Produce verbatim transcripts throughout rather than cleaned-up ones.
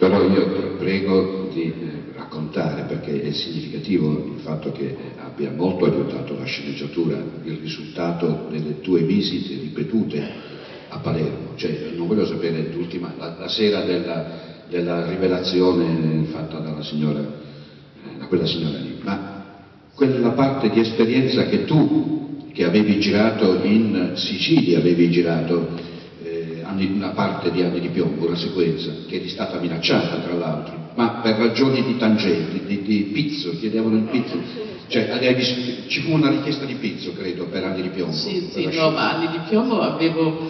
Però io prego di eh, raccontare, perché è significativo il fatto che abbia molto aiutato la sceneggiatura, il risultato delle tue visite ripetute a Palermo. Cioè, non voglio sapere l'ultima, la, la sera della, della rivelazione fatta dalla signora, eh, da quella signora lì, ma quella parte di esperienza che tu, che avevi girato in Sicilia, avevi girato eh, anni, una parte di Anni di piombo, una sequenza, che eri stata minacciata tra l'altro, ma per ragioni di tangenti, di, di pizzo, chiedevano il pizzo, cioè ci fu una richiesta di pizzo, credo, per Anni di piombo. Sì, sì, no, ma Anni di piombo avevo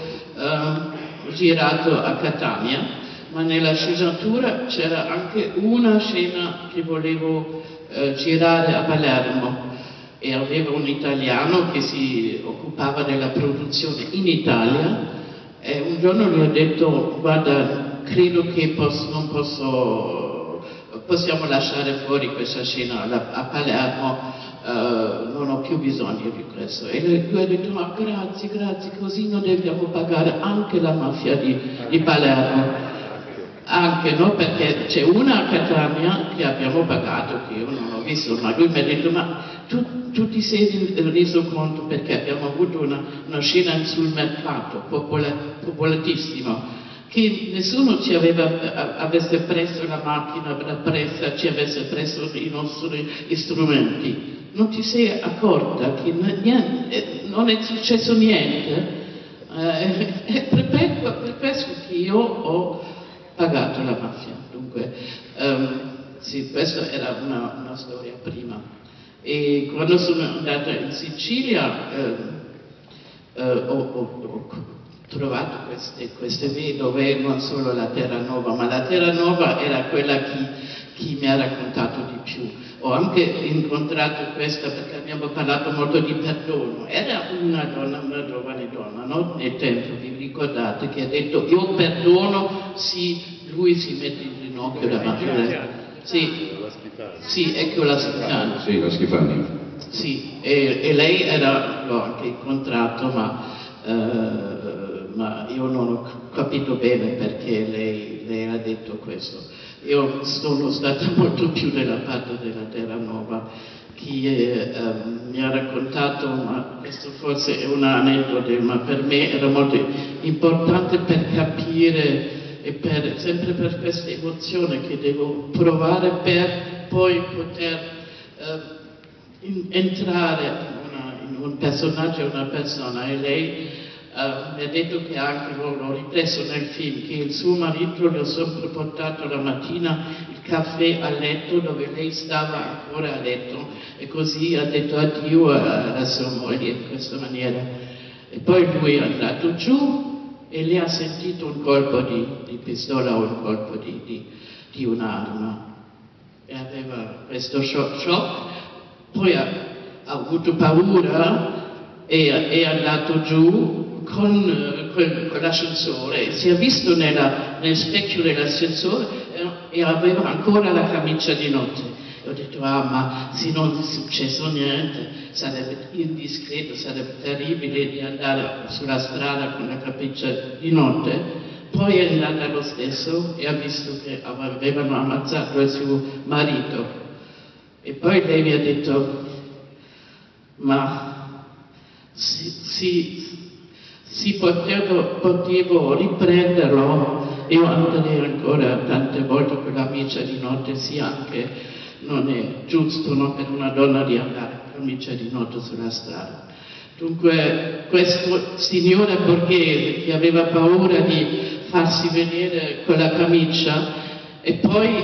eh, girato a Catania, ma nella sceneggiatura c'era anche una scena che volevo eh, girare a Palermo e avevo un italiano che si occupava della produzione in Italia e un giorno gli ho detto: guarda, credo che posso, non posso, possiamo lasciare fuori questa scena a Palermo, uh, non ho più bisogno di questo. E lui ha detto: ma grazie, grazie, così non dobbiamo pagare anche la mafia di, di Palermo. Anche, no? Perché c'è una a Catania che abbiamo pagato, che io non ho visto, ma lui mi ha detto: ma tu, tu ti sei reso conto, perché abbiamo avuto una, una scena sul mercato popola, popolatissimo, che nessuno ci aveva, avesse preso la macchina da pressa, ci avesse preso i nostri strumenti. Non ti sei accorta che niente, non è successo niente? Eh, è per, per questo che io ho pagato la mafia. Dunque, um, sì, questa era una, una storia prima. E quando sono andata in Sicilia eh, eh, ho, ho, ho trovato queste, queste vedove, non solo la Terranova, ma la Terranova era quella che chi mi ha raccontato di più. Ho anche incontrato questa, perché abbiamo parlato molto di perdono. Era una donna, una giovane donna, no? Nel tempo, vi ricordate, che ha detto: io perdono, sì, lui si mette in ginocchio davanti a me. Sì, sì, ecco la Schifani. Sì, la Schifani. Sì, e, e lei era, l'ho anche incontrato, ma, eh, ma io non ho capito bene perché lei, lei ha detto questo. Io sono stata molto più nella parte della Terranova, che eh, mi ha raccontato, ma questo forse è un aneddoto, ma per me era molto importante per capire e per, sempre per questa emozione che devo provare per poi poter eh, in, entrare in, una, in un personaggio, una persona. E lei Uh, mi ha detto che anche, l'ho ripreso nel film, che il suo marito gli ha sempre portato la mattina il caffè a letto, dove lei stava ancora a letto, e così ha detto addio alla sua moglie in questa maniera. E poi lui è andato giù e lei ha sentito un colpo di, di pistola o un colpo di, di, di un'arma e aveva questo shock, shock. Poi ha, ha avuto paura e è andato giù con, con, con l'ascensore, si è visto nella, nel specchio dell'ascensore e, e aveva ancora la camicia di notte. E ho detto: ah, ma se non è successo niente, sarebbe indiscreto, sarebbe terribile di andare sulla strada con la camicia di notte. Poi è andata lo stesso e ha visto che avevano ammazzato il suo marito. E poi lei mi ha detto: ma si, si Si potevo, potevo riprenderlo. Io andrei ancora tante volte con la camicia di notte, sì, anche non è giusto, no, per una donna di andare con la camicia di notte sulla strada. Dunque questo signore borghese che aveva paura di farsi vedere con la camicia e poi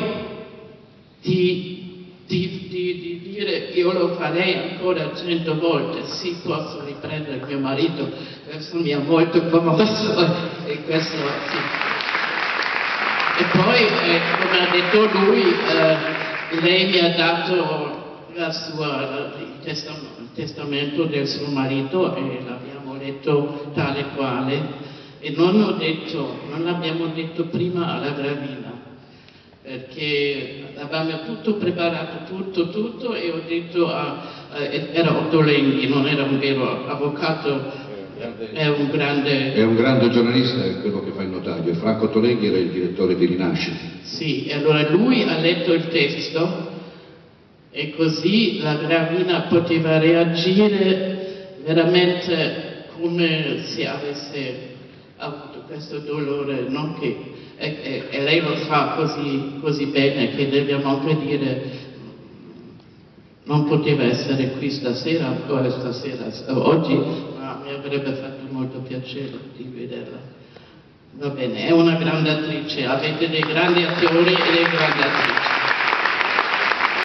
di, di, di, di dire: io lo farei ancora cento volte, sì, posso riprendere il mio marito. Questo mi ha molto commosso e questo sì. E poi, eh, come ha detto lui, eh, lei mi ha dato la sua, il, testam- il testamento del suo marito e l'abbiamo letto tale quale, e non ho detto, non l'abbiamo detto prima alla Gravina, perché avevamo tutto preparato, tutto, tutto, e ho detto a, a era Ottolenghi, non era un vero avvocato è un grande... È un grande giornalista, è quello che fa il notaio. Franco Tolenghi era il direttore di Rinascita. Sì, e allora lui ha letto il testo e così la Gravina poteva reagire veramente come se avesse avuto questo dolore, non che, e, e, e lei lo fa così, così bene che dobbiamo anche dire non poteva essere qui stasera o stasera, oggi, ma mi avrebbe fatto molto piacere di vederla. Va bene, è una grande attrice, avete dei grandi attori e delle grandi attrici.